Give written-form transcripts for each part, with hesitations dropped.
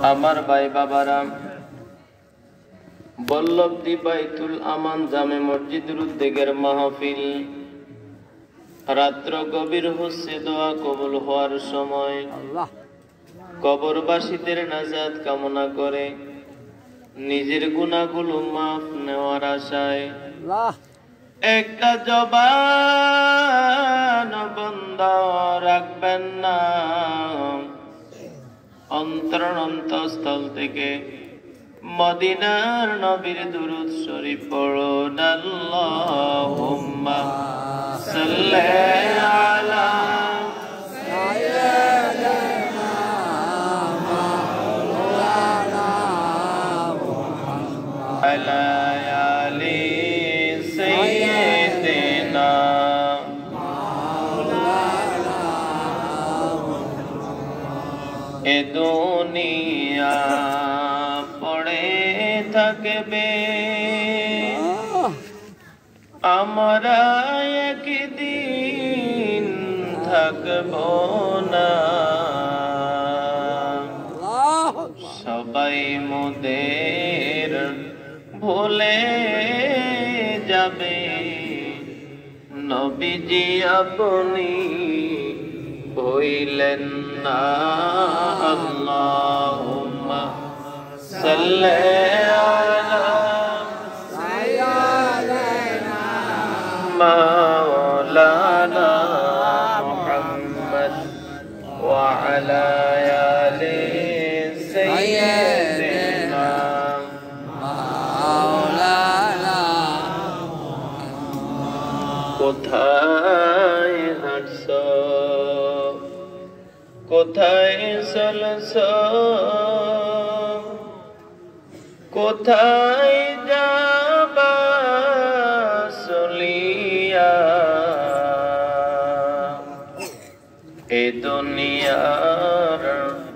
আমার ভাই বাবারা, বল্লভদী বাইতুল আমান জামে মসজিদের উদ্যোগের মাহফিল রাত্র গভীর হচ্ছে দোয়া কবুল হওয়ার সময় কবরবাসীদের নাজাত কামনা করে নিজের গুনাহগুলো মাফ নেওয়ার আশায় একটা জবান বন্ধ রাখবেন না, অন্তরস্থল থেকে মদিনার নবীর দুরূদ শরীফ পড়ুন। আল্লাহুম্মা সাল্লি আলা সাইয়্যিদিনা মাওলানা মুহাম্মদ আলা আলি সাইয়্যিদিনা মাওলানা মুহাম্মদ। এ দুনিয়া পড়ে থাকবে, আমরা একদিন থাকব না, সবাই মোদের ভুলে যাবে, নবীজি আপনি হইলেন না। আল্লাহুম্মা সাল্লি আলা সাইয়্যিদিনা মাওলানা মুহাম্মদ ওয়া আলা আলি সাইয়্যিদিনা মাওলানা মুহাম্মদ। কোথায় হাঁটছো, কোথায় চলছো, কোথায় যাবা চলিয়া, এ দুনিয়ার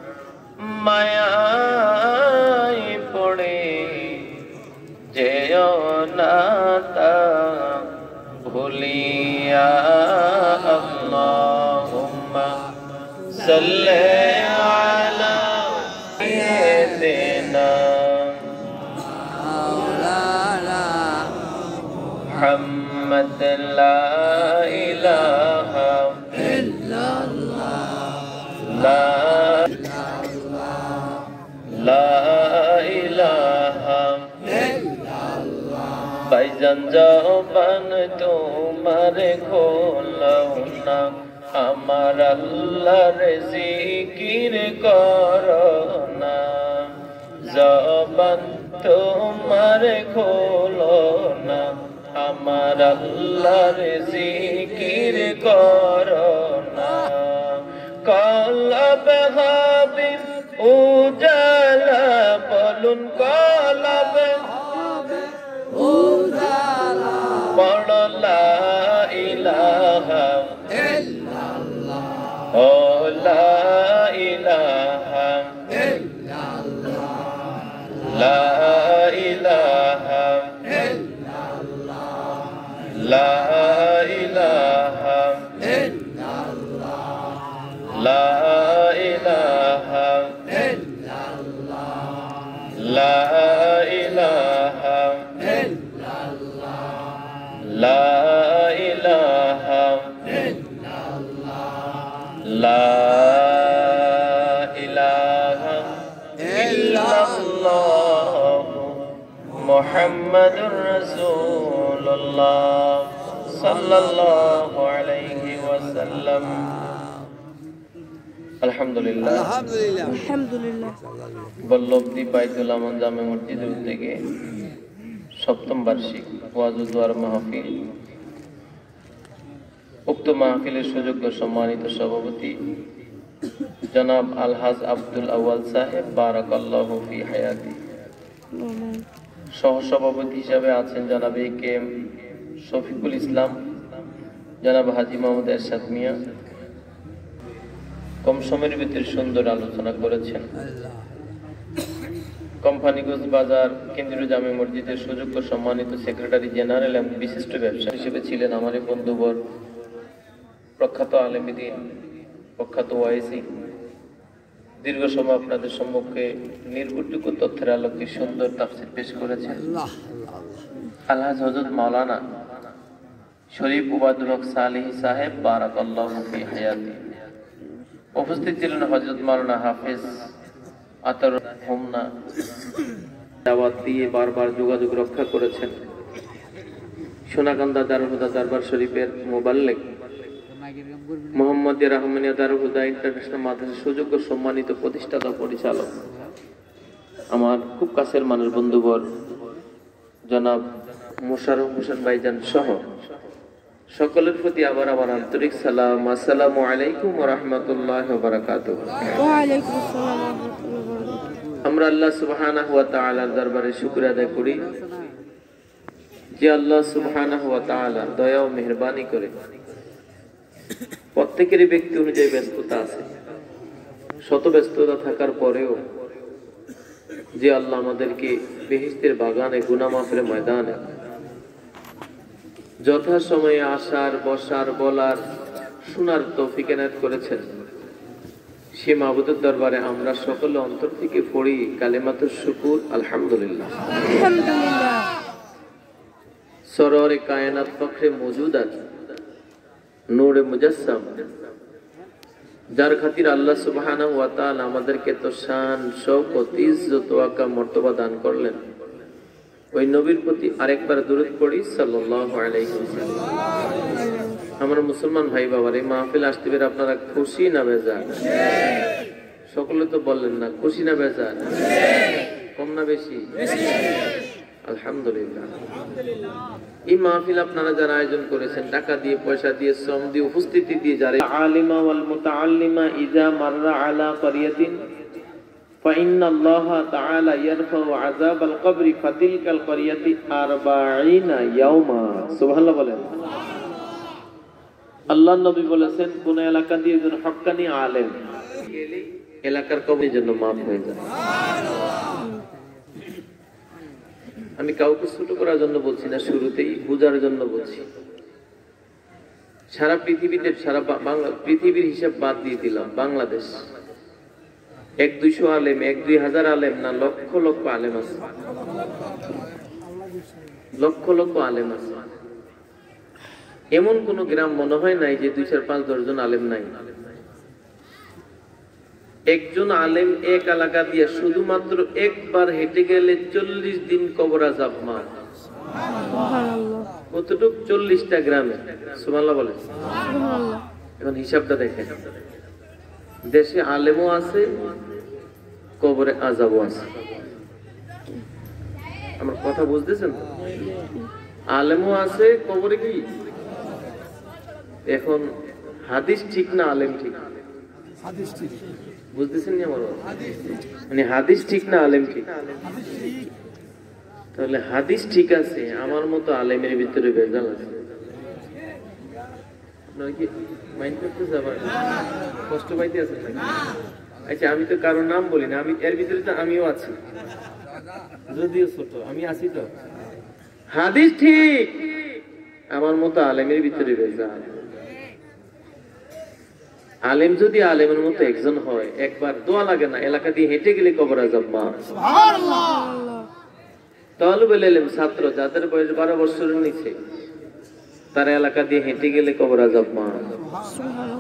মায়ায় পড়ে যেও না তা ভুলিয়া। আল্লাহুম্মা সাল্লি আলা সাইয়্যিদিনা মুহাম্মদ লা ইলাহা ইল্লাল্লাহ লা ইলাহা ইল্লাল্লাহ। ভাইজান জবান তোমার খোলাও না, আমার আল্লাহর জিকির করো না, জবান তোমার খোলো না, আমার আল্লাহর জিকির করো না। কলব হবে উজালা, বলুন কলব হবে উজালা, পড় লা ইলাহা ইল্লাল্লাহ, ও লা ইলাহা ইল্লাল্লাহ, লা ইলাহা ইল্লাল্লাহ, লা ইলাহা ইল্লাল্লাহ, লা ইলাহা ইল্লাল্লাহ, লা ইলাহা ইল্লাল্লাহ, লা ইলাহা ইল্লাল্লাহ, লা ইলাহা ইল্লাল্লাহ মুহাম্মাদুর রাসূলুল্লাহ সাল্লাল্লাহু আলাইহি ওয়াসাল্লাম। আলহামদুলিল্লাহ আলহামদুলিল্লাহ। বল্লভদী বাইতুল আমান জামে মসজিদের উদ্যোগে সপ্তম বার্ষিক ওয়াজ ও দোয়ার মাহফিল। উক্ত মাহফিলের সুযোগ্য সম্মানিত সভাপতি জনাব আলহাজ আব্দুল আউয়াল সাহেব বারাকাল্লাহু ফি হায়াতি। সহসভাপতি হিসাবে আছেন জনাব এ কে এম শফিকুল ইসলাম, জনাব হাজী মোহাম্মদ এরশাদ মিয়া। কম সময়ের ভিতরে সুন্দর আলোচনা করেছেন। কোম্পানিগঞ্জ বাজার কেন্দ্রীয় জামে মসজিদের সুযোগ্য সম্মানিত সেক্রেটারি জেনারেল এবং বিশিষ্ট ব্যবসায়ী হিসেবে ছিলেন আমার বন্ধুবর প্রখ্যাত আলেম দ্বীন, প্রখ্যাত ওয়াইসি, দীর্ঘ সময় আপনাদের সম্মুখে নির্ভরযোগ্য তথ্যের আলোকে সুন্দর তাফসীর পেশ করেছেন আলহাজ হযরত মাওলানা শরীফ উবাদুল হক সালেহী সাহেব বারাকাল্লাহু ফি হায়াতি। উপস্থিত ছিলেন হযরত মাওলানা হাফেজ আতর হোমনা, দাওয়াত দিয়ে বারবার যোগাযোগ রক্ষা করেছেন সোনাকান্দা দারুল হুদা দরবার শরীফের মুবাল্লিগ মোহাম্মদিয়া রহমানিয়া দারুল হুদা ইন্টারন্যাশনাল মাদ্রাসার সুযোগ্য সম্মানিত প্রতিষ্ঠাতা পরিচালক, আমার খুব কাছের মানুষ বন্ধুবর জনাব মোশাররফ হোসেন ভাইজান সহ সকলের প্রতি আবার আমার আন্তরিক সালাম। আসসালামু আলাইকুম ওয়া রাহমাতুল্লাহি ওয়া বারাকাতুহু। ওয়া আলাইকুম আসসালাম ওয়া রাহমাতুল্লাহি ওয়া বারাকাতুহু। আমরা আল্লাহ সুবহানাহু ওয়া তাআলার দরবারে শুকর আদায় করি যে আল্লাহ সুবহানাহু ওয়া তাআলা দয়া ও মেহেরবানি করে প্রত্যেকেরই ব্যক্তি অনুযায়ী ব্যস্ততা আছে, শত ব্যস্ততা থাকার পরেও যে আল্লাহ আমাদেরকে বেহেশতের বাগানে গুনাহ মাফের ময়দানে যথা সময়ে আসার, বসার, বলার, শোনার তৌফিক এনায়েত করেছেন, সে মাবুদের দরবারে আমরা সকলে অন্তর থেকে পড়ি কালিমাতুশ শুকুর আলহামদুলিল্লাহ। আলহামদুলিল্লাহ। সররে কায়নাত ফখরে মওজুদাত নূরে মুজাসসাম, যার খাতির আল্লাহ সুবহানাহু ওয়া তাআলা আমাদেরকে তো শান, শওকত, ইজ্জত, ওয়াকা, মর্তবা দান করলেন, ওই নবীর প্রতি আরেকবার দরুদ পড়ি সাল্লাল্লাহু আলাইহি ওয়াসাল্লাম। আমার মুসলমান ভাই বাবার, এই মাহফিল আসতে পেরে আপনারা খুশি না বেজার? সকলে তো বললেন না, খুশি না বেজার? কম না বেশি? আলহামদুলিল্লাহ। এই মাহফিল আপনারা যারা আয়োজন করেছেন, টাকা দিয়ে, পয়সা দিয়ে, শ্রম দিয়ে, উপস্থিতি দিয়ে, যারা আলিমা ওয়াল মুতাআল্লিমা ইযা মাররা আলা ক্বরিয়াতিন فإن الله تعالى يرفع عذاب القبر فتلك القرية 40 يوما। সুবহানাল্লাহ বলেন। আল্লাহর নবী বলেছেন, কোন এলাকা দিয়ে একজন হক্কানি আলেম গেলে এলাকার কবরের জন্য maaf হয়ে যায়। আমি কাউকে ছোট করার জন্য বলছি না, শুরুতেই বোঝার জন্য বলছি। সারা পৃথিবীতে, সারা পৃথিবীর হিসাব বাদ দিয়ে দিলাম, বাংলাদেশ 1-200 আলেম, 1-2 হাজার আলেম না, লক্ষ লক্ষ আলেম আছে, লক্ষ লক্ষ আলেম আছে। এমন কোন গ্রাম মনে হয় নাই যে 2, 4, 5, 10 জন আলেম নাই। একজন আলেম এক এলাকা দিয়ে শুধুমাত্র একবার হেঁটে গেলে 40 দিন কবর আযাব মা। কতটুক? 40টা গ্রামে। সুবহানাল্লাহ বলে। এখন হিসাবটা দেখেন, দেশে আলেমও আছে, কবরে আযাবও আছে। আমার কথা বুঝতেছেন? আলেমও আছে, কবরে কি? এখন হাদিস ঠিক না আলেম ঠিক? হাদিস ঠিক। বুঝতেছেন না আমার? মানে হাদিস ঠিক না আলেম ঠিক? তাহলে হাদিস ঠিক আছে, আমার মতো আলেমের ভিতরে ভেজাল আছে। আপনারা কি মাইন্ড করতে যাবেন? কষ্ট পাইতে আছেন নাকি? আচ্ছা, আমি তো কারোর নাম বলি না, আমি এর ভিতরে তো আমিও আছি, যদিও ছোট, আমি আছি তো। হাদিস ঠিক, আমার মতো আলেমের ভিতরে ভেজাল। আলেম যদি আলেমের মতো একজন হয়, একবার দোয়া লাগে না, এলাকা দিয়ে হেঁটে গেলে কবর আযাব মাফ। সুবহানাল্লাহ। তালিবুল ইলম ছাত্র যাদের বয়স 12 বছরের নিচে, তার এলাকা দিয়ে হেঁটে গেলে কবর আযাব মাফ। সুবহানাল্লাহ।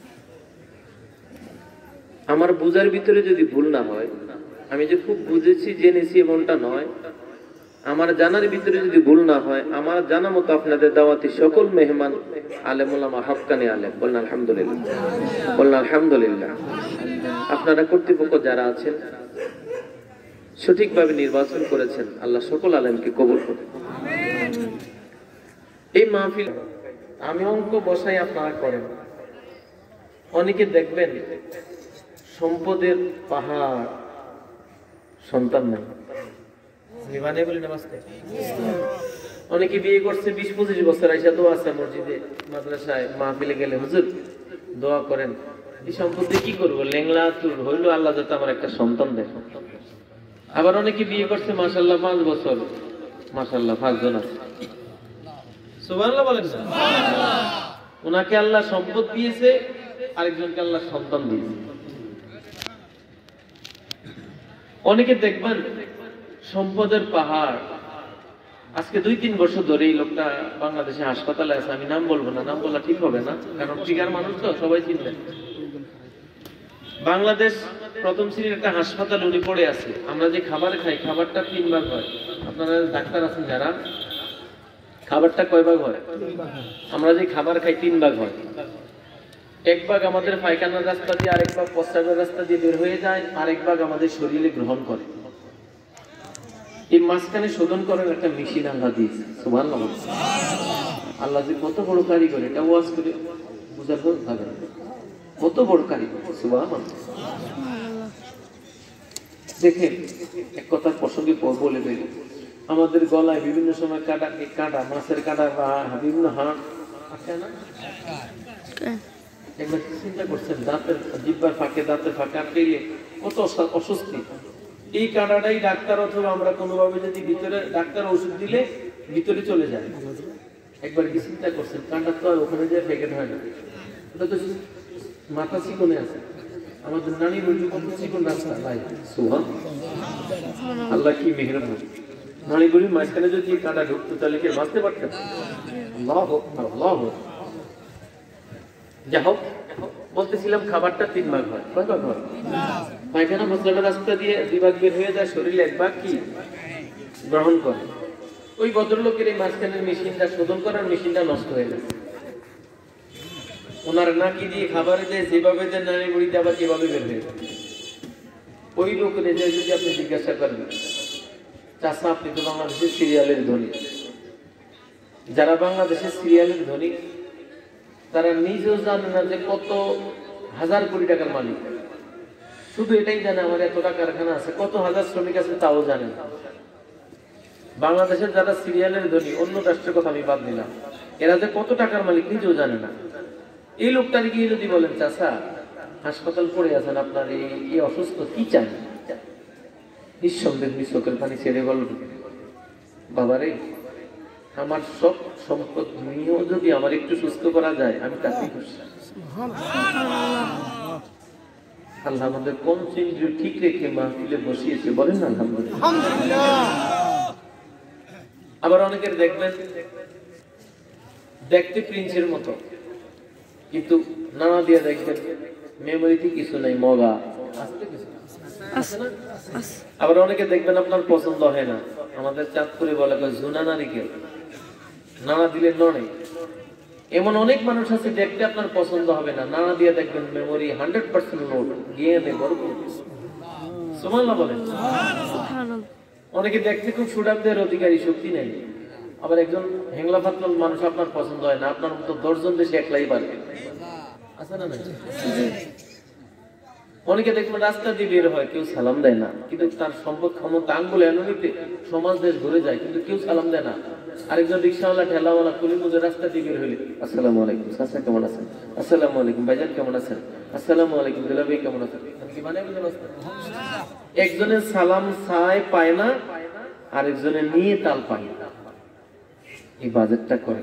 আমার বুঝার ভিতরে যদি ভুল না হয়, আমি যে খুব বুঝেছি, জেনেছি এমনটা নয়, আমার জানার ভিতরে যদি ভুল না হয়, আমার জানা মতো আপনাদের দাওয়াতি সকল মেহমান আলেম ওলামা হক্কানি আলেম, বলেন আলহামদুলিল্লাহ, বলেন আলহামদুলিল্লাহ। আপনারা কর্তৃপক্ষ যারা আছেন সঠিকভাবে নির্বাচন করেছেন, আল্লাহ সকল আলেমকে কবুল করুন। এই মাহফিল আমি অঙ্ক বসাই, আপনারা করেন। অনেকে দেখবেন সম্পদের পাহাড়, সন্তান নাই। অনেকে বিয়ে করছে 20-25 বছর, আইসা দোয়া আছে মসজিদে, মাদ্রাসায়, মাহফিলে গেলে, হুজুর দোয়া করেন, এই সম্পত্তি কি করবো, লেংলা তুর হইলো, আল্লাহ যাতে আমার একটা সন্তান দেয়। আবার অনেকে বিয়ে করছে মাশাআল্লাহ 5 বছর, মাশাআল্লাহ 5 জন আছে। সুবহানাল্লাহ বলেন। ওনাকে আল্লাহ সম্পদ দিয়েছে, আরেকজনকে আল্লাহ সন্তান দিয়েছে। অনেকে দেখবেন সম্পদের পাহাড়। আজকে 2-3 বছর ধরে এই লোকটা বাংলাদেশে হাসপাতালে আছে। আমি নাম বলবো না, নাম বলা ঠিক হবে না, কারণ ফিগার মানুষ তো সবাই চিনবেন। বাংলাদেশ প্রথম শ্রেণীর একটা হাসপাতাল উনি পড়ে আছে। আমরা যে খাবার খাই, খাবারটা 3 ভাগ হয়। আপনারা ডাক্তার আছেন যারা, খাবারটা কয় ভাগ হয়? আমরা যে খাবার খাই 3 ভাগ হয়। 1 ভাগ আমাদের পায়খানার রাস্তা দিয়ে, আরেক ভাগ প্রস্রাবের রাস্তা দিয়ে বের হয়ে যায়, আরেক ভাগ আমাদের শরীরে গ্রহণ করে। এই মাঝখানে শোধন করার একটা মেশিন আল্লাহ দিয়েছে। সুবহানাল্লাহ। আল্লাহ যে কত বড় কারিগর, এটা ওয়াজ করে বুঝার ভাবে কত বড় কারিগর। সুবহানাল্লাহ। দেখেন, এক কথা প্রসঙ্গে বলে দেই, আমাদের গলায় বিভিন্ন সময় কাঁটা, মাছের কাঁটা বা বিভিন্ন হাড় আছে না? একবার চিন্তা করছেন, দাঁতের জিহ্বার ফাঁকে, দাঁতের ফাঁকে আটকাইলে কত অস্বস্তি। এই কাঁটাটাই ডাক্তার অথবা আমরা কোনোভাবে যদি ভিতরে, ডাক্তার ওষুধ দিলে ভিতরে চলে যায়। একবার কি চিন্তা করছেন, কাঁটা তো ওখানে যে প্যাকেট হয় না, ওটা তো মাথা চিকনে আছে। আমাদের নানি বলছে কত চিকন রাস্তা ভাই। সুবহানাল্লাহ। আল্লাহ কি মেহেরবান। নানি বলির মাঝখানে যদি কাঁটা ঢুকতো তাহলে কি বাঁচতে পারতেন? আল্লাহু আল্লাহু। যা হোক, বলতেছিলাম খাবারটা 3 ভাগ হয়। কয় ভাগ হয়? পায়খানা প্রস্রাবের রাস্তা দিয়ে 2 ভাগ বের হয়ে যায়, শরীরে 1 ভাগ কি গ্রহণ করে। ওই ভদ্রলোকের এই মাঝখানের মেশিনটা, শোধন করার মেশিনটা নষ্ট হয়ে গেছে। ওনার নাকি দিয়ে খাবারে দেয়, যেভাবে দেয় নারী বুড়িতে আবার যেভাবে বের হয়ে যায়। ওই লোকের যদি আপনি জিজ্ঞাসা করেন, চাষা আপনি তো বাংলাদেশের সিরিয়ালের ধনী, যারা বাংলাদেশের সিরিয়ালের ধনী তারা নিজেও জানে না যে কত হাজার কোটি টাকার মালিক। শুধু এটাই জানে আমার এতটা কারখানা আছে, কত হাজার শ্রমিক আছে তাও জানে না। বাংলাদেশের যারা সিরিয়ালের ধনী, অন্য রাষ্ট্রের কথা আমি বাদ দিলাম, এরা যে কত টাকার মালিক নিজেও জানে না। এই লোকটার গিয়ে যদি বলেন, চাচা হাসপাতাল পড়ে আছেন, আপনার এই অসুস্থ, কি চান? নিঃসন্দেহ চোখের পানি ছেড়ে বল, বাবারে আমার সব সম্পদ নিয়েও যদি আমার একটু সুস্থ করা যায় আমি তাতেই খুশি। আল্লাহ আমাদের কোন ইন্দ্রিয় ঠিক রেখে মাহফিলে বসিয়েছে, বলেন না আলহামদুলিল্লাহ। আবার অনেকের দেখবেন দেখতে প্রিন্সের মতো, কিন্তু নানা দিয়ে দেখবেন মেমোরিতে কিছু নাই, মগা। আবার অনেকে দেখবেন আপনার পছন্দ হয় না, আমাদের চাঁদপুরে বলে জুনা নারিকেল, নানা দিলে নড়ে। এমন অনেক মানুষ আছে দেখতে আপনার পছন্দ হবে না, নানা দিয়ে দেখবেন মেমোরি 100% লোড, গিয়ে গর্ব। সুবহানাল্লাহ বলেন। অনেকে দেখতে খুব সুঠামদের অধিকারী, শক্তি নেই। আবার একজন হেংলা ফাতল মানুষ আপনার পছন্দ হয় না, আপনার মতো 10 জন দেশে একলাই পারবে, আছে না? অনেকে দেখবেন রাস্তা দিয়ে বের হয়, কেউ সালাম দেয় না, কিন্তু তার সম্পদ ক্ষমতা আঙ্গুলে এমনিতে সমাজ দেশ ঘুরে যায়, কিন্তু কেউ সালাম দেয় না। আরেকজন রিক্সাওয়ালা, ঠেলাওয়ালা, কুলিমুজে রাস্তা দিয়ে বের হইলে আসসালামু আলাইকুম চাচা, কেমন আছেন? আসসালামু আলাইকুম ভাইজান, কেমন আছেন? আসসালামু আলাইকুম দুলাভাই, কেমন আছেন? একজনের সালাম চায় পায় না, আরেকজনের নিয়ে তাল পায় না। এই বাজেটটা করে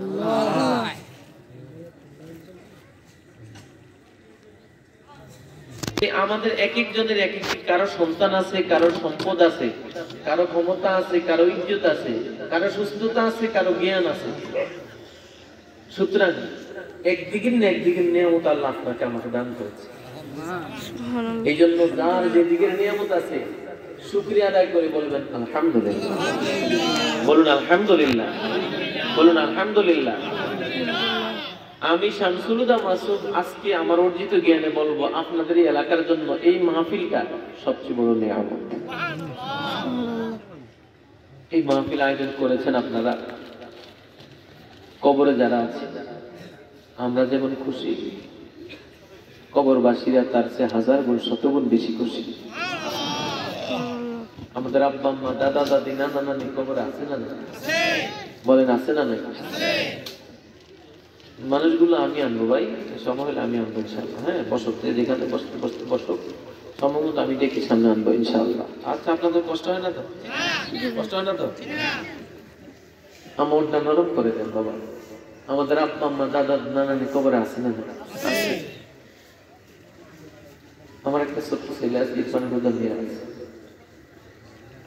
আমাদের এক একজনের এক এক, কারো সন্তান আছে, কারো সম্পদ আছে, কারো ক্ষমতা আছে, কারো ইজ্জত আছে, কারো সুস্থতা আছে, কারো জ্ঞান আছে। সুতরাং একদিকের নিয়ামত আল্লাহ আপনাকে আমাকে দান করেছে। এই জন্য যার যেদিকের নিয়ামত আছে শুকরিয়া আদায় করে বলবেন আলহামদুলিল্লাহ। বলুন আলহামদুলিল্লাহ, বলুন আলহামদুলিল্লাহ। আমি শামসুল হুদা মাসুম আজকে আমার অর্জিত জ্ঞানে বলবো, আপনাদের এই এলাকার জন্য এই মাহফিলটা সবচেয়ে বড় নিয়ামত। এই মাহফিল আয়োজন করেছেন আপনারা। কবরে যারা আছে, আমরা যেমন খুশি, কবরবাসীরা তার চেয়ে 1000 গুণ 100 গুণ বেশি খুশি। আমাদের আব্বা আম্মা, দাদা দাদি, নানা নানি কবরে আছে না? বলেন আছে না? মানুষগুলো আমি আনবো ভাই, সময় হলে আমি আনবো ইনশাআল্লাহ। হ্যাঁ, বসক, যেখানে বসতে বসতে বসক, সময় মতো আমি ডেকে সামনে আনবো ইনশাআল্লাহ। আচ্ছা, আপনাদের কষ্ট হয় না তো? কষ্ট হয় না তো? আমলটা নরম করে দেন বাবা। আমাদের আব্বা আম্মা, দাদা নানানি কবরে আছে না? আমার একটা ছোট্ট ছেলে আছে, ইরফান হুদা নিয়ে আছে।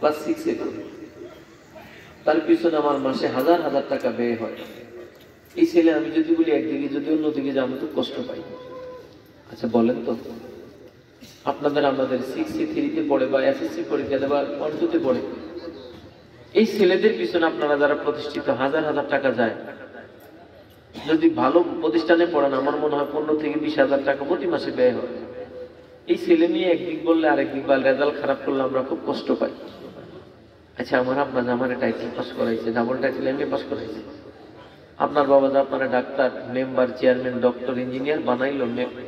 ক্লাস 6-এ পড়ে, তার পিছনে আমার মাসে হাজার হাজার টাকা ব্যয় হয়। এই ছেলে আমি যদি বলি একদিকে যদি অন্যদিকে যাবো তো কষ্ট পাই। আচ্ছা বলেন তো, আপনাদের আমাদের 6-এ 3-তে পড়ে বা এসএসসি পরীক্ষা দেওয়া 1-2-তে পড়ে, এই ছেলেদের পিছনে আপনারা যারা প্রতিষ্ঠিত হাজার হাজার টাকা যায়, যদি ভালো প্রতিষ্ঠানে পড়েন আমার মনে হয় 15 থেকে 20,000 টাকা প্রতি মাসে ব্যয় হয়। এই ছেলে নিয়ে একদিক বললে আরেকদিক বা রেজাল্ট খারাপ করলে আমরা খুব কষ্ট পাই। আচ্ছা আমার আব্বা আমার টাইটেল পাস করাইছে, ডাবল টাইটেল এমএ পাস করাইছে, আপনার বাবা যা আপনারা doctor, member, chairman, doctor, engineer বানাইলো,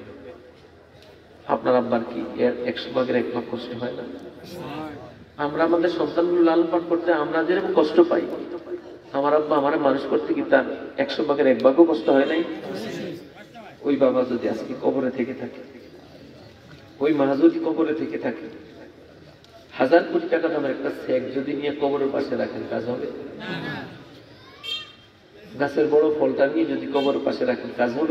আপনার আব্বার কি এর 100 ভাগের 1 ভাগ কষ্ট হয় না? আমরা আমাদের সন্তানগুলো লালন পালন করতে আমরা যেরকম কষ্ট পাই, আমার আব্বা আমার মানুষ করতে কি তার 100 ভাগের 1 ভাগও কষ্ট হয় নাই? ওই বাবা যদি আজকে কবরে থেকে থাকে, ওই মা যদি কবরে থেকে থাকে, 1000 কোটি টাকা দামের একটা চেক যদি নিয়ে কবরের পাশে রাখেন, কাজ হবে? গাছের বড় ফলটা নিয়ে যদি কবরের পাশে রাখেন, কাজ হবে?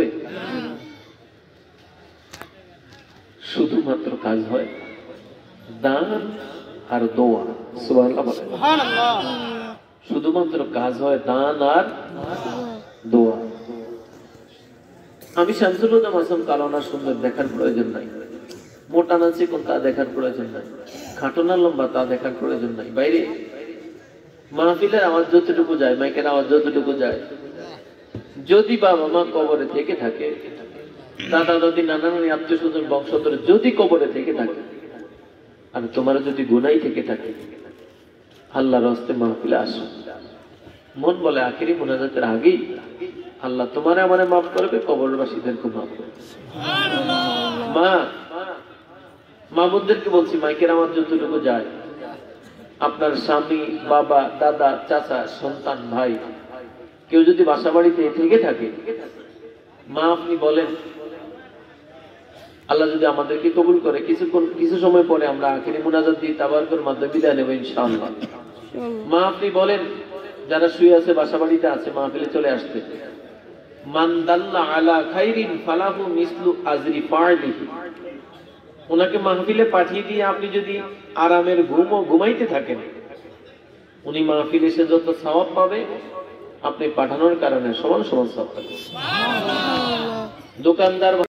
শুধুমাত্র কাজ হয় দান আর দোয়া। সুবহানাল্লাহ বলেন। শুধুমাত্র কাজ হয় দান আর দোয়া। আমি শামসুল হুদা মাসুম কালো না সুন্দর দেখার প্রয়োজন নাই, মোটা না চিকন তা দেখার প্রয়োজন নাই, খাটো না লম্বা তা দেখার প্রয়োজন নাই। বাইরে মাহফিলের আওয়াজ যতটুকু যায়, মাইকের আওয়াজ যতটুকু যায়, যদি বাবা মা কবরে থেকে থাকে, দাদা দাদি নানা নানি আত্মীয় স্বজন বংশধর যদি কবরে থেকে থাকে, আর তোমার যদি গুনাই থেকে থাকে, আল্লাহর হস্তে মাহফিলে আসো। মন বলে আখেরি মুনাজাতের আগেই আল্লাহ তোমার আমারে মাফ করবে, কবরবাসীদেরকে মাফ করবে। মা বোনদেরকে বলছি, মাইকের আমার যতটুকু যায়, আপনার স্বামী, বাবা, দাদা, চাচা, সন্তান, ভাই কেউ যদি বাসা বাড়িতে থেকে থাকে, মা আপনি বলেন আল্লাহ যদি আমাদেরকে কবুল করে, কিছু সময় পরে আমরা আখেরি মুনাজাত দিয়ে তাবারকের মাধ্যমে বিদায় নেব ইনশাআল্লাহ। মা আপনি বলেন যারা শুয়ে আছে বাসা বাড়িতে আছে, মাহফিলে চলে আসতে, মান দাল্লা আলা খাইরিন ফালাহু মিসলু আজরি ফাইলিহি। ওনাকে মাহফিলে পাঠিয়ে দিয়ে আপনি যদি আরামের ঘুমাইতে থাকেন, উনি মাহফিলে এসে যত সওয়াব পাবে, আপনি পাঠানোর কারণে সমান সমান সওয়াব পাবেন। দোকানদার